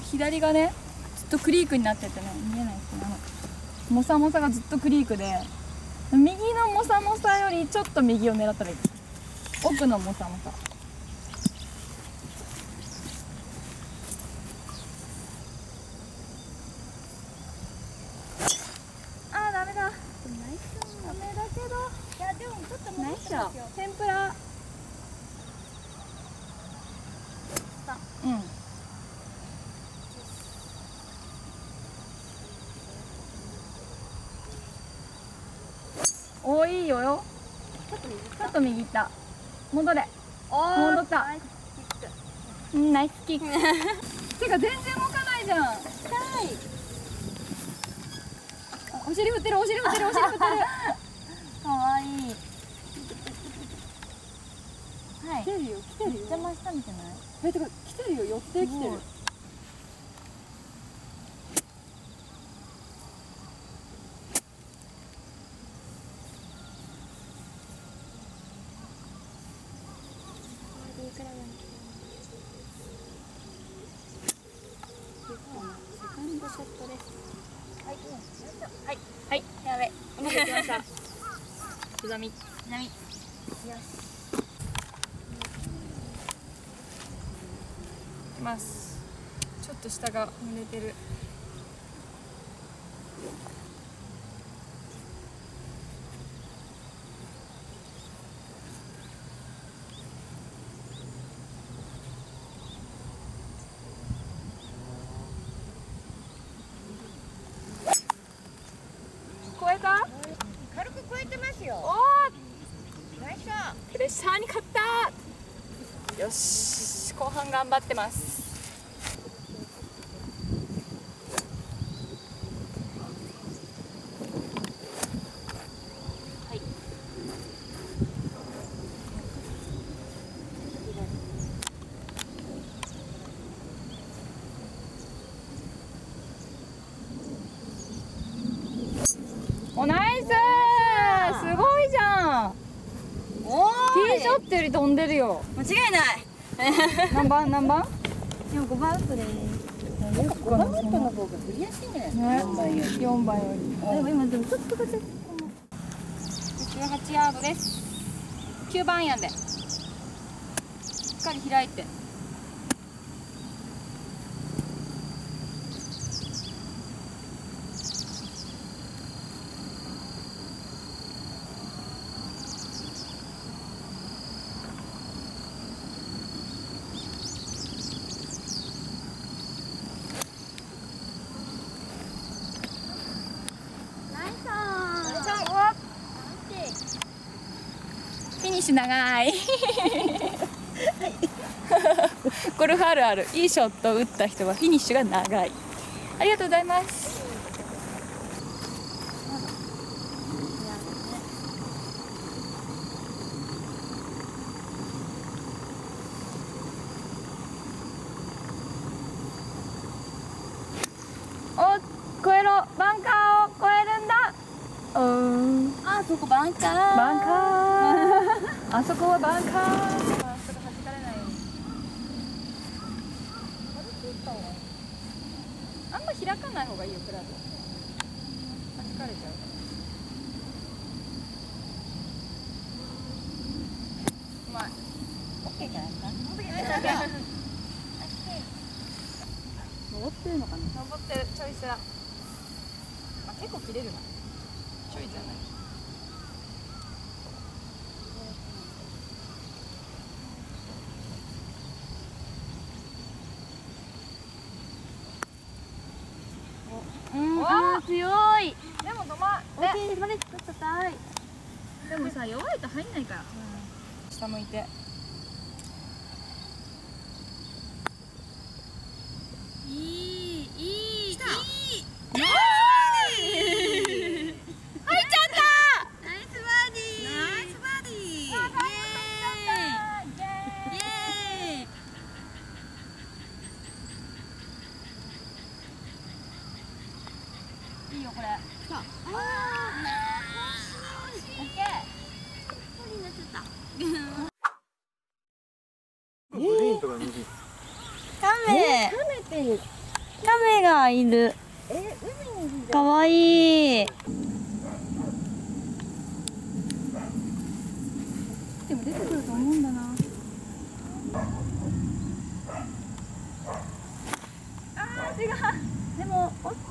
左がねずっとクリークになっててね、見えないですけど、モサモサがずっとクリークで、右のモサモサよりちょっと右を狙ったらいい。奥のモサモサ。あーダメだ。ダメだけど、いやでもちょっと戻ってますよ。天ぷら。うん。おーいいよ。ちょっと右行った。戻れ。戻った。ナイスキック。てか全然動かないじゃん。お尻振ってる、お尻振ってる、お尻振ってる。かわいい。はい。来てるよ、来てるよ。邪魔したんじゃない？てか来てるよ、寄ってきてる。はい、やべ、うまくいきました。刻み。よし。いきます。ちょっと下が濡れてる。超えた？ 軽く超えてますよ。 おー！ ナイス。 プレッシャーに勝った。よし、後半頑張ってます。はい。お、ナイスー。すごいじゃん。 おティーショットより飛んでるよ。 間違いない。 何番？何番？ でも5番ウッドです。5番ウッドの方が振りやすいね。4番より。 4番より。 でも今でもちょっとだけ。 18ヤードです。9番アイアンで。しっかり開いて。フィニッシュ長い。ゴルフあるある。いいショットを打った人はフィニッシュが長い。ありがとうございます。お、越えろ。バンカーを越えるんだ。 あ、そこバンカー。 バンカー。あそこはバンカー。あそこ弾かれないように。あんま開かない方がいいよ、クラブ。弾かれちゃう。うまい。 オッケーじゃないですか。登ってるのかな。 登ってる。ちょいすら。まあ、結構切れるな。ちょいじゃない。 あー強い。 でも止まオッケー、すまでちょっと高い。 でもさ、弱いと入んないから。下向いて。 いい、いい、いい。 ナイス入っちゃった。 ナイスバーディー。ナイスバーディー。イエーイ。イエーイ。 いいよこれ。 さあ、 オッケー。 一人になっちゃった。 グリーンとか右。 カメ。 カメってメがいる。 海にいるじゃん。 かわいい。 でも出てくると思うんだな。あー違う。 でも、おっも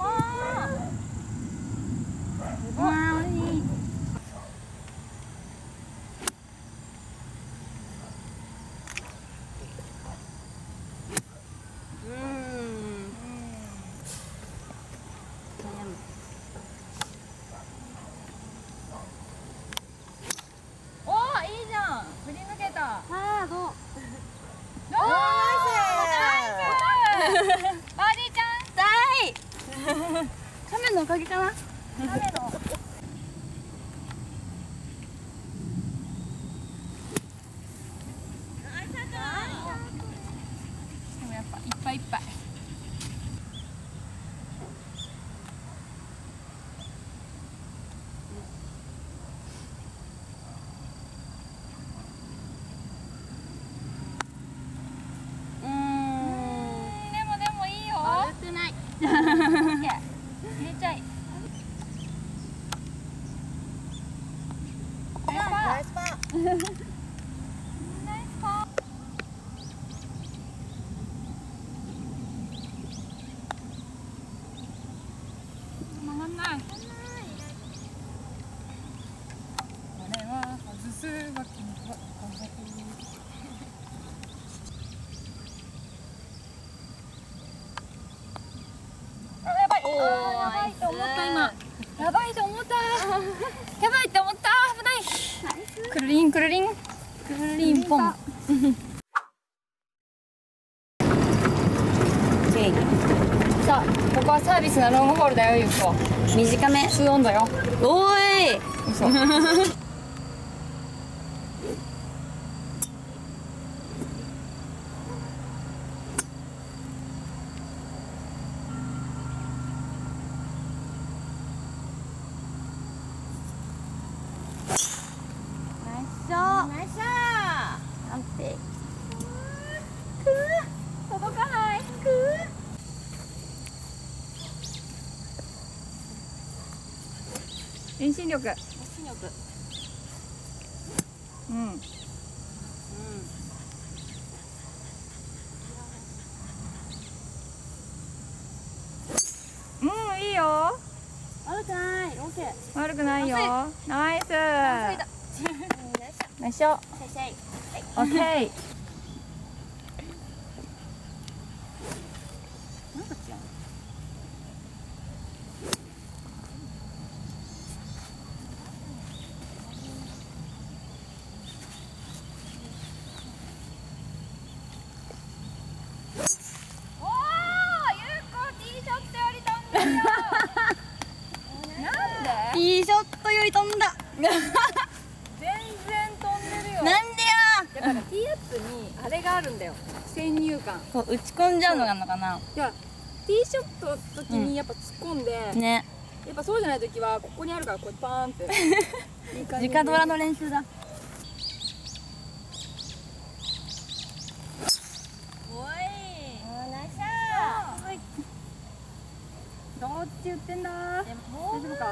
う。 わー、おいしい。 おーいいじゃん。振り抜けた。 さあ、どう。 おーナイス。バーディーちゃん。 カメのおかげかな。 カメの。でもやっぱいっぱいいっぱい。でもいいよ。 悪くない。 入れちゃい。ナイスパー。ナイスパー。曲がんない。これは外すわけにはいかない。あ、やばい。やばいと思った今。やばいと思った。やばいって思った。危ない。くるりんくるりんくるりんポン。さあ、ここはサービスのロングホールだよ、ゆっこ。 短め。 2オンだよ。 おーい。 嘘。 ナイスショー。安定。 届かない。遠心力。うん。うん、いいよ。 悪くない。オッケー。 悪くないよ。ナイス。ナイスショー。オッケー。おー、ゆうこティーショットより飛んだよ。なんで？ ティーショットより飛んだ。 全然飛んでるよ。 なんでや。 だからティーアップにあれがあるんだよ。先入観。 こう打ち込んじゃうのがあるのかな。 いや、ティーショットの時にやっぱ突っ込んで、 ね。 やっぱそうじゃない時はここにあるからこうパーンっていい感じで直ドラの練習だ。 おい。どっち言ってんだ。大丈夫か。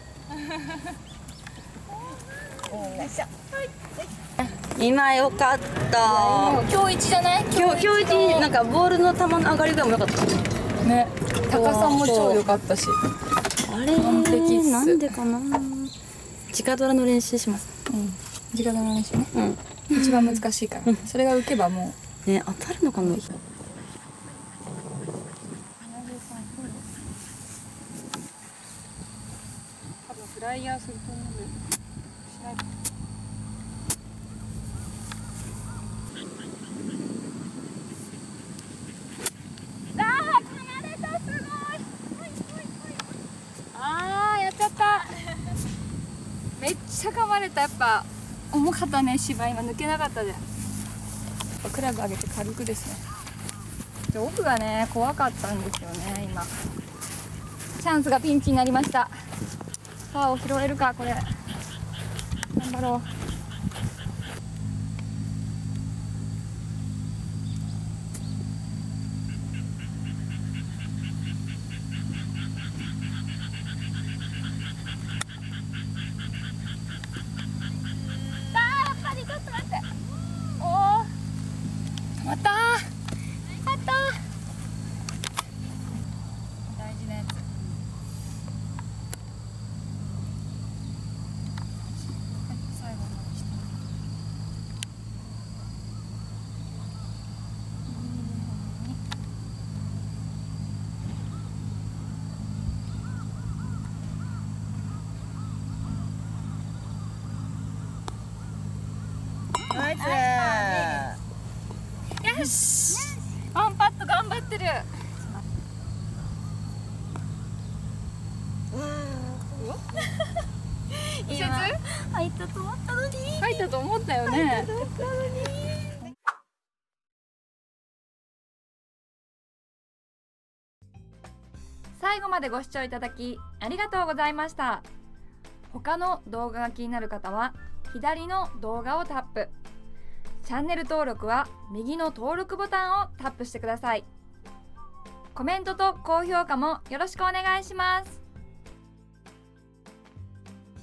今よかった今日一じゃない？ 今日一なんかボールの球の上がりがもよかったね。高さも超良かったし。 あれ完璧っすなんでかな。直ドラの練習します。 直ドラの練習ね。 うん一番難しいから。それが浮けばもね、当たるのかな。 多分フライヤーすると思うんで。しないか。離れた、すごい。あー、やっちゃった。めっちゃ噛まれた。やっぱ重かったね。芝今抜けなかったで。クラブ上げて軽くですね。で奥がね怖かったんですよね。今チャンスがピンチになりました。パーを拾えるかこれ。頑張ろう。 入ったと思ったのに。 入ったと思ったよね。最後までご視聴いただきありがとうございました。他の動画が気になる方は左の動画をタップ、チャンネル登録は右の登録ボタンをタップしてください。コメントと高評価もよろしくお願いします。